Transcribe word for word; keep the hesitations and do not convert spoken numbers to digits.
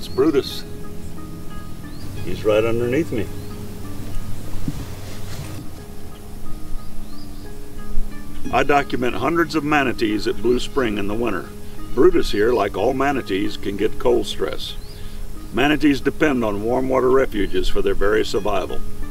That's Brutus. He's right underneath me. I document hundreds of manatees at Blue Spring in the winter. Brutus here, like all manatees, can get cold stress. Manatees depend on warm water refuges for their very survival.